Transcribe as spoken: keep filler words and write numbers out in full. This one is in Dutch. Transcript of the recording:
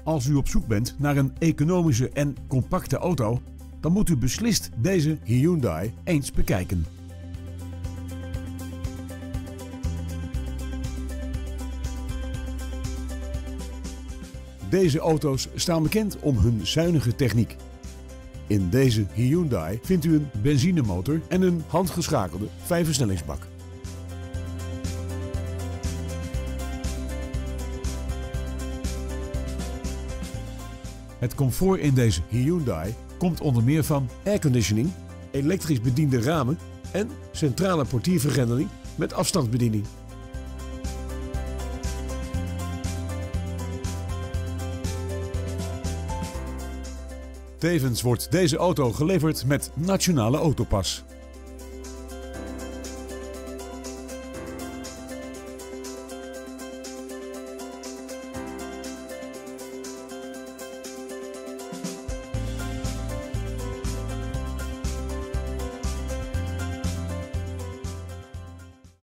Als u op zoek bent naar een economische en compacte auto, dan moet u beslist deze Hyundai eens bekijken. Deze auto's staan bekend om hun zuinige techniek. In deze Hyundai vindt u een benzinemotor en een handgeschakelde vijfversnellingsbak. Het comfort in deze Hyundai komt onder meer van airconditioning, elektrisch bediende ramen en centrale portiervergrendeling met afstandsbediening. Tevens wordt deze auto geleverd met Nationale Autopas.